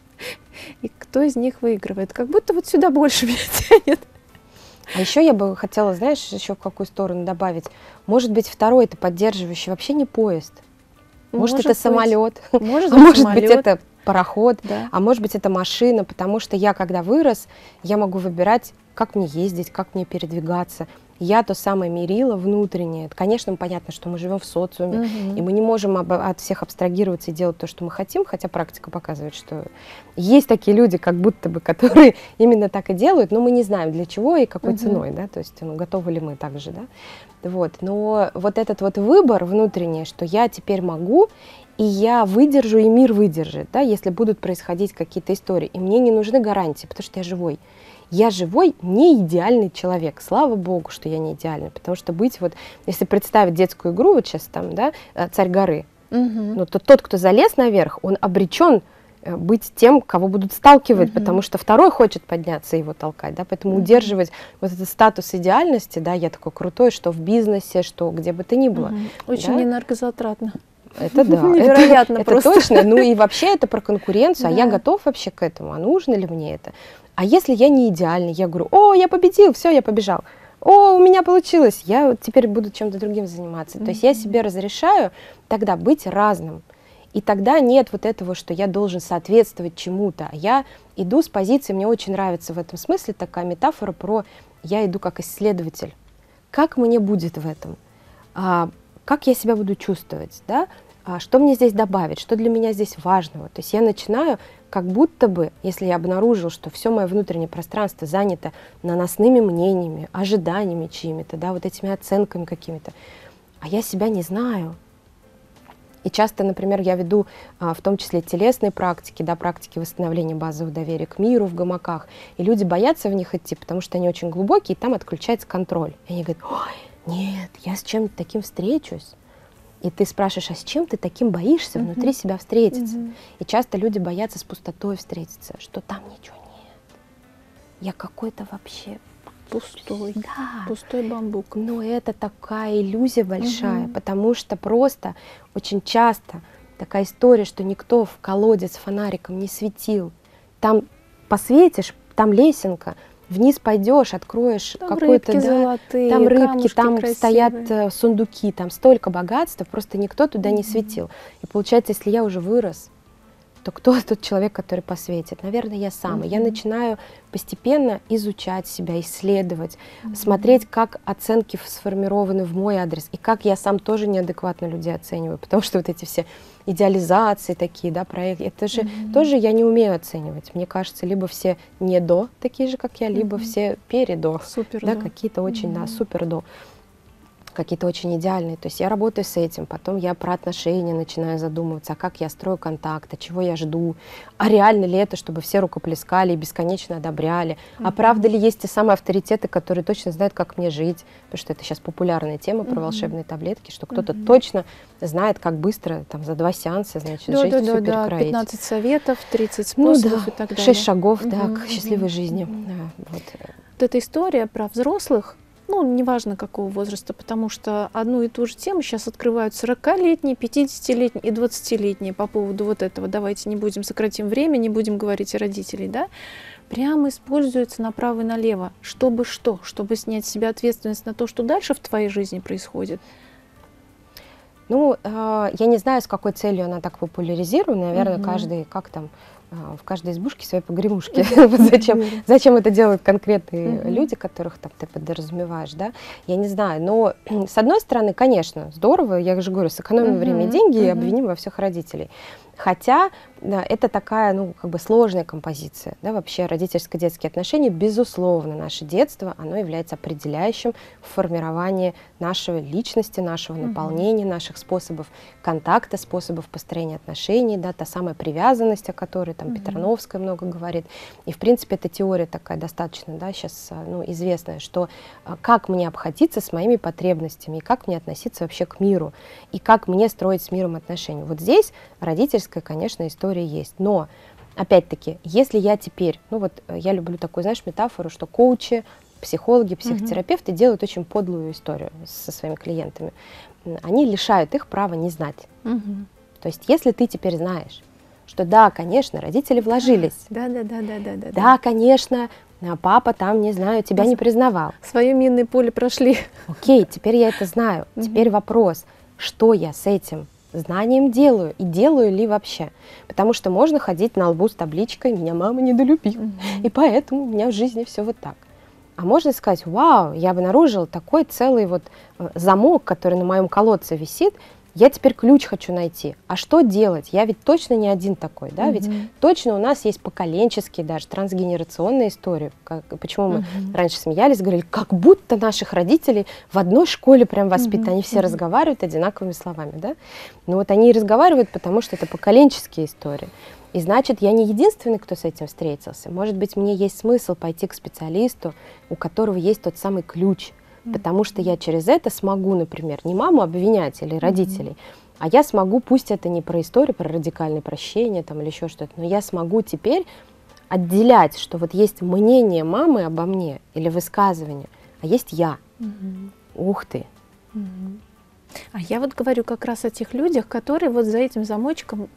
и кто из них выигрывает. Как будто вот сюда больше меня тянет. А еще я бы хотела, знаешь, еще в какую сторону добавить. Может быть, второй это поддерживающий вообще не поезд. Может это самолет, может быть, это пароход, да. А может быть, это машина, потому что я, когда вырос, я могу выбирать, как мне ездить, как мне передвигаться. Я то самое мерило внутреннее. Конечно, понятно, что мы живем в социуме, и мы не можем от всех абстрагироваться и делать то, что мы хотим, хотя практика показывает, что есть такие люди, как будто бы, которые именно так и делают, но мы не знаем, для чего и какой ценой, да, то есть, ну, готовы ли мы так же, да. Вот. Но вот этот вот выбор внутренний, что я теперь могу, и я выдержу, и мир выдержит, да, если будут происходить какие-то истории, и мне не нужны гарантии, потому что я живой. Я живой, не идеальный человек. Слава богу, что я не идеальный. Потому что быть вот, если представить детскую игру, вот сейчас там, да, «Царь горы», ну, то тот, кто залез наверх, он обречен быть тем, кого будут сталкивать, потому что второй хочет подняться и его толкать, да, поэтому удерживать вот этот статус идеальности, да, я такой крутой, что в бизнесе, что где бы то ни было. Очень энергозатратно. Это да, невероятно просто. Это точно. Ну и вообще это про конкуренцию, а я готов вообще к этому, а нужно ли мне это? А если я не идеальный, я говорю: о, я победил, все, я побежал. О, у меня получилось, я теперь буду чем-то другим заниматься. То есть я себе разрешаю тогда быть разным. И тогда нет вот этого, что я должен соответствовать чему-то. Я иду с позиции, мне очень нравится в этом смысле такая метафора про я иду как исследователь. Как мне будет в этом? Как я себя буду чувствовать? Да? Что мне здесь добавить? Что для меня здесь важного? То есть я начинаю как будто бы, если я обнаружил, что все мое внутреннее пространство занято наносными мнениями, ожиданиями чьими-то, да, вот этими оценками какими-то, а я себя не знаю. И часто, например, я веду в том числе телесные практики, да, практики восстановления базового доверия к миру в гамаках, и люди боятся в них идти, потому что они очень глубокие, и там отключается контроль. И они говорят: ой, нет, я с чем-то таким встречусь. И ты спрашиваешь: а с чем ты таким боишься внутри себя встретиться? И часто люди боятся с пустотой встретиться, что там ничего нет. Я какой-то вообще Пустой. Да. Пустой бамбук. Но это такая иллюзия большая, потому что просто очень часто такая история, что никто в колодец фонариком не светил. Там посветишь, там лесенка, вниз пойдешь, откроешь какой-то, да, золотые, там рыбки, там красивые. стоят сундуки, там столько богатства, просто никто туда не светил. И получается, если я уже вырос, то кто тот человек, который посветит? Наверное, я сам. И я начинаю постепенно изучать себя, исследовать, смотреть, как оценки сформированы в мой адрес, и как я сам тоже неадекватно людей оцениваю, потому что вот эти все идеализации такие, да, проекты, это же тоже я не умею оценивать. Мне кажется, либо все не до, такие же, как я, либо все передо, Супер, да, какие-то очень, да, супер до, какие-то очень идеальные. То есть я работаю с этим, потом я про отношения начинаю задумываться, а как я строю контакт, а чего я жду, а реально ли это, чтобы все рукоплескали и бесконечно одобряли, а правда ли есть те самые авторитеты, которые точно знают, как мне жить, потому что это сейчас популярная тема про волшебные таблетки, что кто-то точно знает, как быстро, там, за 2 сеанса, значит, жизнь всю перекроить. 15 советов, 30 способов и так далее. 6 шагов, да, к счастливой жизни. Вот. Вот эта история про взрослых, ну, неважно какого возраста, потому что одну и ту же тему сейчас открывают 40-летние, 50-летние и 20-летние по поводу вот этого. Давайте не будем, сократим время, не будем говорить о родителей, да? Прямо используется направо и налево. Чтобы что? Чтобы снять с себя ответственность на то, что дальше в твоей жизни происходит. Ну, я не знаю, с какой целью она так популяризирована. Наверное, каждый, как там, в каждой избушке свои погремушки. Зачем это делают конкретные люди, которых там ты подразумеваешь, да? Я не знаю. Но, с одной стороны, конечно, здорово, я же говорю, сэкономим время и деньги и обвиним во всех родителей. Хотя это такая, ну, как бы сложная композиция, да, вообще родительско-детские отношения, безусловно, наше детство, оно является определяющим в формировании нашей личности, нашего наполнения, наших способов контакта, способов построения отношений, да, та самая привязанность, о которой там Петрановская много говорит. И, в принципе, эта теория такая достаточно, да, сейчас, ну, известная, что как мне обходиться с моими потребностями, и как мне относиться вообще к миру, и как мне строить с миром отношения. Вот здесь родительская, конечно, история есть. Но, опять-таки, если я теперь, ну вот я люблю такую, знаешь, метафору, что коучи, психологи, психотерапевты делают очень подлую историю со своими клиентами. Они лишают их права не знать. То есть если ты теперь знаешь, что да, конечно, родители вложились. Да, конечно, папа там, не знаю, тебя не признавал. Свое минное поле прошли. Окей, теперь я это знаю. Теперь вопрос, что я с этим знанием делаю, и делаю ли вообще. Потому что можно ходить на лбу с табличкой «Меня мама недолюбила», и поэтому у меня в жизни все вот так. А можно сказать: вау, я обнаружил такой целый вот замок, который на моем колодце висит, я теперь ключ хочу найти. А что делать? Я ведь точно не один такой, да? Ведь точно у нас есть поколенческие, даже трансгенерационные истории. Почему мы раньше смеялись, говорили, как будто наших родителей в одной школе прям воспитаны, они все разговаривают одинаковыми словами, да? Но вот они и разговаривают, потому что это поколенческие истории. И значит, я не единственный, кто с этим встретился. Может быть, мне есть смысл пойти к специалисту, у которого есть тот самый ключ, потому что я через это смогу, например, не маму обвинять или родителей, а я смогу, пусть это не про историю, про радикальное прощение там, или еще что-то, но я смогу теперь отделять, что вот есть мнение мамы обо мне или высказывание, а есть я. Ух ты! А я вот говорю как раз о тех людях, которые вот за этим замочком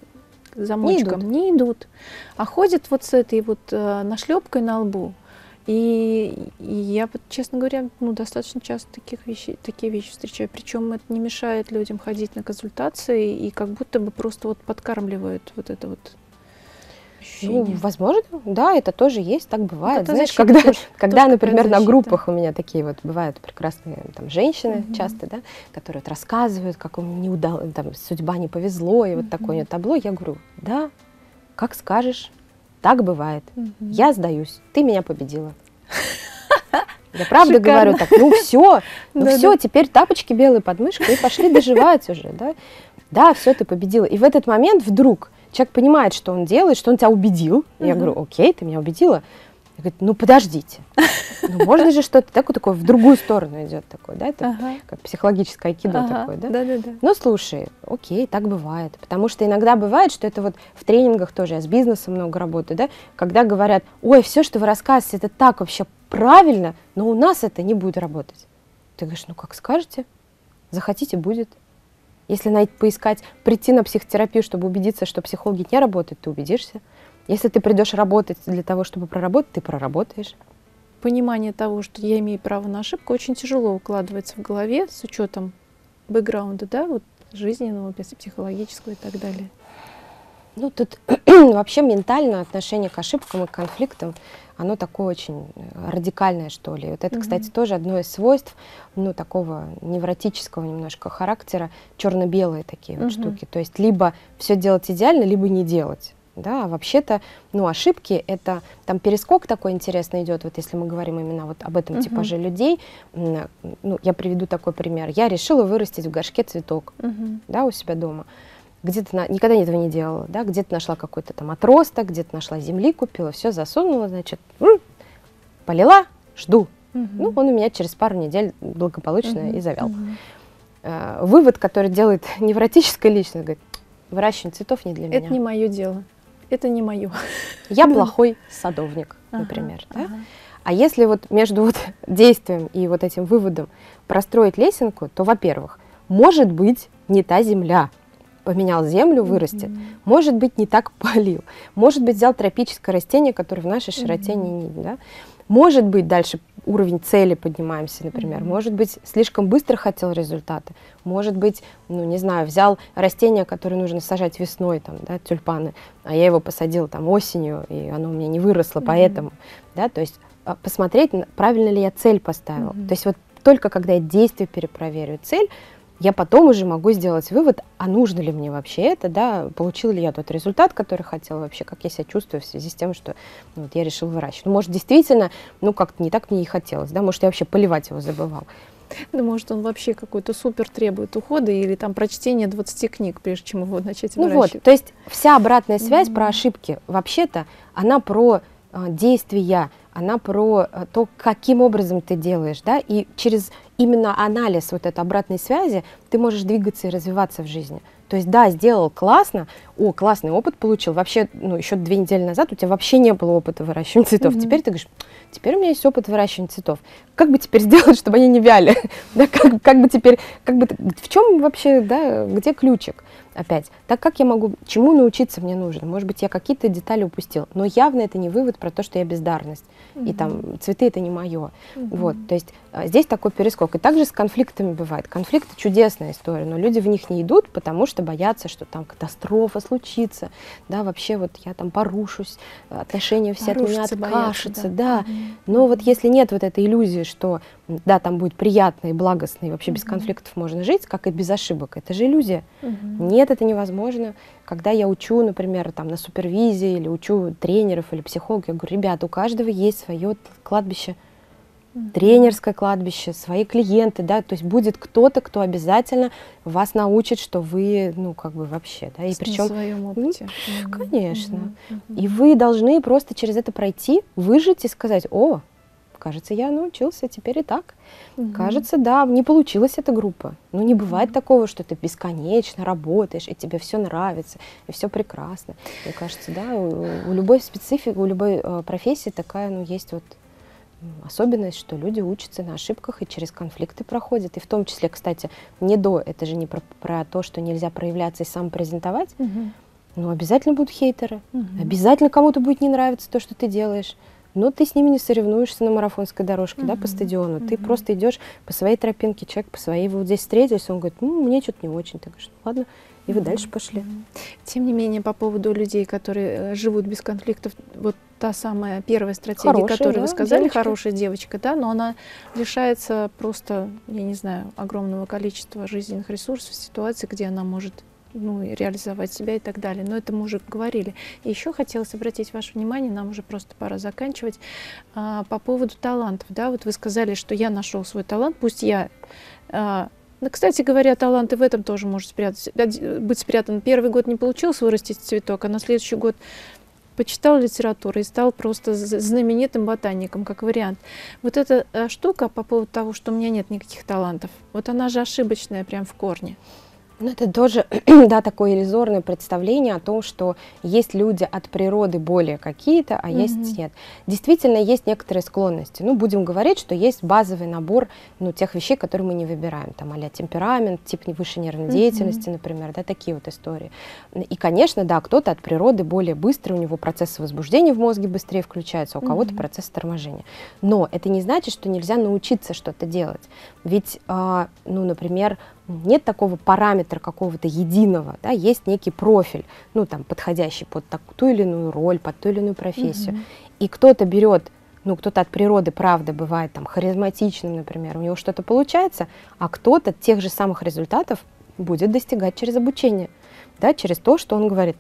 не идут, а ходят вот с этой вот нашлепкой на лбу. И я, честно говоря, ну, достаточно часто такие вещи встречаю. Причем это не мешает людям ходить на консультации и как будто бы просто вот подкармливают вот это вот ощущение. Ну, возможно, да, это тоже есть, так бывает. Это знаешь, защита когда, например, на защита. группах у меня такие вот бывают прекрасные там женщины часто, да, которые вот рассказывают, как им не удалось, там, судьба не повезло, и вот такое у нее табло, я говорю, да, как скажешь. Так бывает. Я сдаюсь. Ты меня победила. Я правда говорю так, ну все, теперь тапочки белые под мышкой и пошли доживать уже, да. Да, все, ты победила. И в этот момент вдруг человек понимает, что он делает, что он тебя убедил. Я говорю, окей, ты меня убедила. Я говорю, ну подождите, ну можно же что-то такое в другую сторону идет такое, да, это как психологическое айкидо такое, да? Да-да-да. Ну слушай, окей, так бывает, потому что иногда бывает, что это вот в тренингах тоже, я с бизнесом много работаю, да, когда говорят, ой, все, что вы рассказываете, это так вообще правильно, но у нас это не будет работать. Ты говоришь, ну как скажете, захотите, будет. Если поискать, прийти на психотерапию, чтобы убедиться, что психологи не работают, ты убедишься. Если ты придешь работать для того, чтобы проработать, ты проработаешь. Понимание того, что я имею право на ошибку, очень тяжело укладывается в голове с учетом бэкграунда, да, вот жизненного, психологического и так далее. Ну, тут вообще ментально отношение к ошибкам и к конфликтам, оно такое очень радикальное, что ли. Вот это, кстати, тоже одно из свойств, ну, такого невротического немножко характера, черно-белые такие вот штуки. То есть либо все делать идеально, либо не делать. Да, а вообще-то, ну, ошибки, это там перескок такой интересный идет, вот если мы говорим именно вот об этом типаже людей. Ну, я приведу такой пример. Я решила вырастить в горшке цветок, да, у себя дома. Где-то никогда этого не делала, да, где-то нашла какой-то там отросток, где-то нашла земли, купила, все засунула, значит, полила, жду. Ну, он у меня через пару недель благополучно и завял. Вывод, который делает невротическая личность, говорит, выращивание цветов не для меня. Это не мое дело. Это не мое. Я плохой садовник, например. Да? А если вот между вот действием и вот этим выводом простроить лесенку, то, во-первых, может быть, не та земля. Поменял землю, вырастет. Может быть, не так полил. Может быть, взял тропическое растение, которое в нашей широте не... Да? Может быть, дальше уровень цели поднимаемся, например. Может быть, слишком быстро хотел результаты. Может быть, ну, не знаю, взял растение, которое нужно сажать весной, там, да, тюльпаны, а я его посадила там осенью, и оно у меня не выросло, поэтому, да, то есть посмотреть, правильно ли я цель поставила. То есть вот только когда я действие перепроверю цель, я потом уже могу сделать вывод, а нужно ли мне вообще это, да, получил ли я тот результат, который хотела вообще, как я себя чувствую в связи с тем, что ну, вот я решила выращивать. Ну, может, действительно, ну, как-то не так мне и хотелось, да, может, я вообще поливать его забывал. Да, может, он вообще какой-то супер требует ухода или там прочтения 20 книг, прежде чем его начать выращивать. Ну вот, то есть вся обратная связь про ошибки, вообще-то, она про действия, она про то, каким образом ты делаешь, да, и через именно анализ вот этой обратной связи ты можешь двигаться и развиваться в жизни. То есть, да, сделал классно, классный опыт получил. Вообще, ну, еще 2 недели назад у тебя вообще не было опыта выращивания цветов. Теперь ты говоришь, теперь у меня есть опыт выращивания цветов. Как бы теперь сделать, чтобы они не вяли? Да, как бы теперь, в чем вообще, да, где ключик? Опять, так как я могу, чему научиться мне нужно? Может быть, я какие-то детали упустила, но явно это не вывод про то, что я бездарность, и там цветы это не мое. Вот, то есть здесь такой перескок. И также с конфликтами бывает. Конфликты чудесная история, но люди в них не идут, потому что боятся, что там катастрофа случится, да, вообще вот я там порушусь, отношения все от меня откашутся, да. Но вот если нет вот этой иллюзии, что да, там будет приятно и благостно, и вообще без конфликтов можно жить, как и без ошибок, это же иллюзия. Нет, это невозможно. Когда я учу, например, там, на супервизии или учу тренеров или психологов, я говорю, ребята, у каждого есть свое кладбище, тренерское кладбище, свои клиенты, да, то есть будет кто-то, кто обязательно вас научит, что вы, ну, как бы вообще, да, и причем... В своем опыте. Конечно. И вы должны просто через это пройти, выжить и сказать, кажется, я научился теперь и так. Кажется, да, не получилась эта группа. Ну, не бывает такого, что ты бесконечно работаешь, и тебе все нравится, и все прекрасно. Мне кажется, да, у любой специфики, у любой профессии такая, ну, есть вот особенность, что люди учатся на ошибках и через конфликты проходят. И в том числе, кстати, это же не про то, что нельзя проявляться и самопрезентовать, но обязательно будут хейтеры, обязательно кому-то будет не нравиться то, что ты делаешь. Но ты с ними не соревнуешься на марафонской дорожке, да, по стадиону. Ты просто идешь по своей тропинке, человек по своей. Вы вот здесь встретились, он говорит, мне что-то не очень. Ты говоришь, ну ладно, и вы дальше пошли. Тем не менее, по поводу людей, которые живут без конфликтов, вот та самая первая стратегия, Хорошая, которую да, вы сказали, девочка. хорошая девочка, да, но она лишается просто, я не знаю, огромного количества жизненных ресурсов, ситуаций, где она может реализовать себя и так далее. Но это мы уже говорили. И еще хотелось обратить ваше внимание, нам уже просто пора заканчивать, по поводу талантов. Да, вот вы сказали, что я нашел свой талант, пусть я Да, кстати говоря, таланты в этом тоже может быть спрятан. Первый год не получилось вырастить цветок, а на следующий год почитал литературу и стал просто знаменитым ботаником, как вариант. Вот эта штука по поводу того, что у меня нет никаких талантов, вот она же ошибочная прям в корне. Ну, это тоже, да, такое иллюзорное представление о том, что есть люди от природы более какие-то, а есть нет. Действительно, есть некоторые склонности. Ну, будем говорить, что есть базовый набор, ну, тех вещей, которые мы не выбираем. Там, а-ля темперамент, тип высшей нервной деятельности, например, да, такие вот истории. И, конечно, да, кто-то от природы более быстрый, у него процессы возбуждения в мозге быстрее включаются, а у кого-то процессы торможения. Но это не значит, что нельзя научиться что-то делать. Ведь, ну, например, нет такого параметра какого-то единого, да, есть некий профиль, ну, там, подходящий под ту или иную роль, под ту или иную профессию. И кто-то берет, ну, кто-то от природы, правда, бывает там харизматичным, например, у него что-то получается, а кто-то тех же самых результатов будет достигать через обучение, да, через то, что он говорит,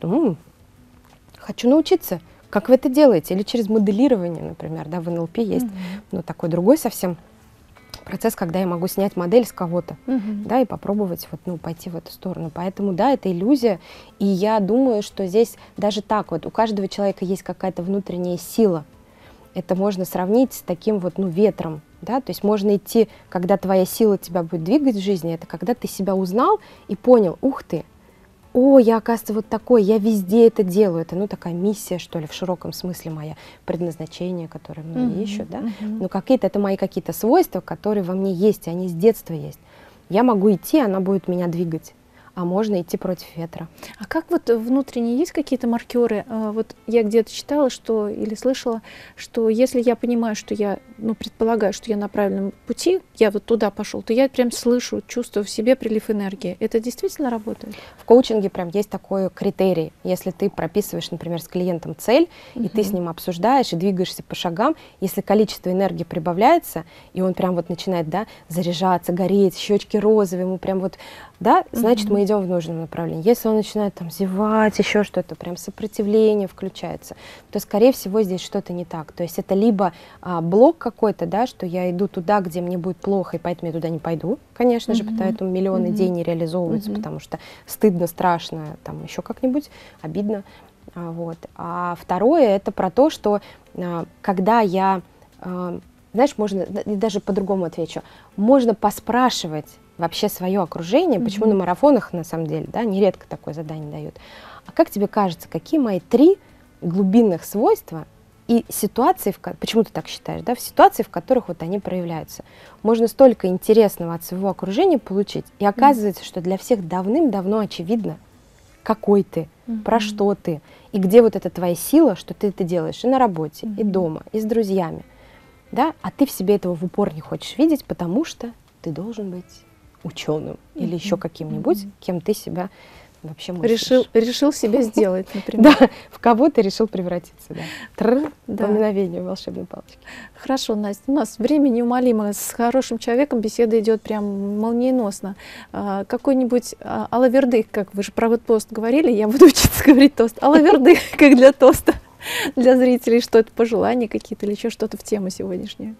хочу научиться, как вы это делаете, или через моделирование, например, да, в НЛП есть, ну, такой другой совсем процесс, когда я могу снять модель с кого-то, да, и попробовать вот, ну, пойти в эту сторону. Поэтому, да, это иллюзия, и я думаю, что здесь даже так вот у каждого человека есть какая-то внутренняя сила. Это можно сравнить с таким вот, ну, ветром, да, то есть можно идти, когда твоя сила тебя будет двигать в жизни, это когда ты себя узнал и понял, ух ты, о, я, оказывается, вот такой, я везде это делаю. Это, ну, такая миссия, что ли, в широком смысле моя, предназначение, которое многие ищут, да. Но какие-то, это мои какие-то свойства, которые во мне есть, и они с детства есть. Я могу идти, она будет меня двигать. А можно идти против ветра. А как вот внутренне есть какие-то маркеры? Вот я где-то читала, что или слышала, что если я понимаю, что я, ну, предполагаю, что я на правильном пути, я вот туда пошел, то я прям слышу, чувствую в себе прилив энергии. Это действительно работает? В коучинге прям есть такой критерий. Если ты прописываешь, например, с клиентом цель, и ты с ним обсуждаешь, и двигаешься по шагам, если количество энергии прибавляется, и он прям вот начинает, да, заряжаться, гореть, щечки розовые, ему прям вот, да, значит, мы идем в нужном направлении. Если он начинает там зевать, еще что-то, прям сопротивление включается, то, скорее всего, здесь что-то не так. То есть это либо блок какой-то, да, что я иду туда, где мне будет плохо, и поэтому я туда не пойду, конечно же, поэтому миллионы идей не реализовываются, потому что стыдно, страшно, там еще как-нибудь, обидно. Вот. А второе, это про то, что когда я, знаешь, можно, даже по-другому отвечу, можно поспрашивать вообще свое окружение, почему на марафонах, на самом деле, да, нередко такое задание дают. А как тебе кажется, какие мои 3 глубинных свойства и ситуации, почему ты так считаешь, да, в ситуации, в которых вот они проявляются? Можно столько интересного от своего окружения получить, и оказывается, что для всех давным-давно очевидно, какой ты, про что ты, и где вот эта твоя сила, что ты это делаешь и на работе, и дома, и с друзьями, да, а ты в себе этого в упор не хочешь видеть, потому что ты должен быть ученым или еще каким-нибудь, кем ты себя вообще мыслишь. Решил себя сделать, например. Да, в кого ты решил превратиться, да. По мгновению волшебной палочки. Хорошо, Настя, у нас время неумолимо. С хорошим человеком беседа идет прям молниеносно. Какой-нибудь алаверды, как вы же про вот тост говорили, я буду учиться говорить тост. Алаверды, как для тоста, для зрителей, что это пожелания какие-то или еще что-то в тему сегодняшнюю.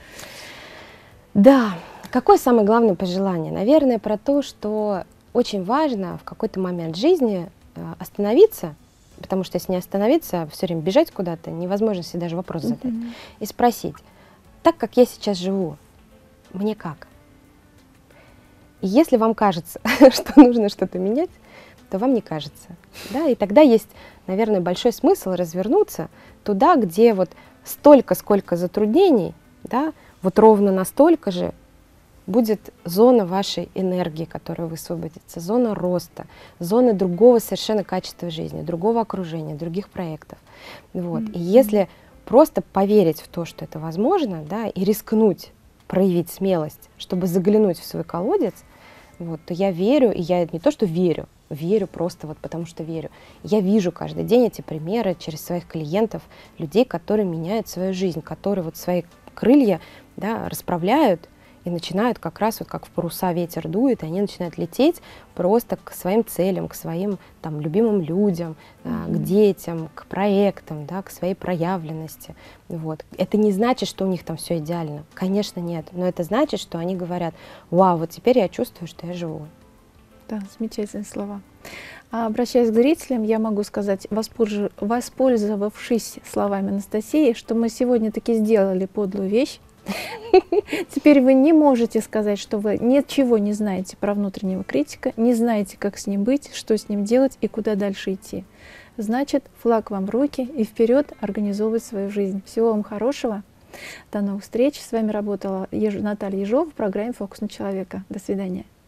Да. Какое самое главное пожелание? Наверное, про то, что очень важно в какой-то момент жизни остановиться, потому что если не остановиться, все время бежать куда-то, невозможно себе даже вопрос задать, и спросить, так как я сейчас живу, мне как? И если вам кажется, что нужно что-то менять, то вам не кажется. Да? И тогда есть, наверное, большой смысл развернуться туда, где вот столько, сколько затруднений, да, вот ровно настолько же будет зона вашей энергии, которая высвободится, зона роста, зона другого совершенно качества жизни, другого окружения, других проектов. Вот. И если просто поверить в то, что это возможно, да, и рискнуть, проявить смелость, чтобы заглянуть в свой колодец, вот, то я верю, и я не то, что верю просто вот потому что верю. Я вижу каждый день эти примеры через своих клиентов, людей, которые меняют свою жизнь, которые вот свои крылья, да, расправляют, и начинают как раз, вот как в паруса ветер дует, и они начинают лететь просто к своим целям, к своим там любимым людям, к детям, к проектам, да, к своей проявленности. Вот. Это не значит, что у них там все идеально. Конечно, нет. Но это значит, что они говорят: вау, вот теперь я чувствую, что я живу. Да, замечательные слова. А обращаясь к зрителям, я могу сказать, воспользовавшись словами Анастасии, что мы сегодня таки сделали подлую вещь. Теперь вы не можете сказать, что вы ничего не знаете про внутреннего критика, не знаете, как с ним быть, что с ним делать и куда дальше идти. Значит, флаг вам в руки и вперед организовывать свою жизнь. Всего вам хорошего. До новых встреч. С вами работала Наталья Ежова в программе «Фокус на человека». До свидания.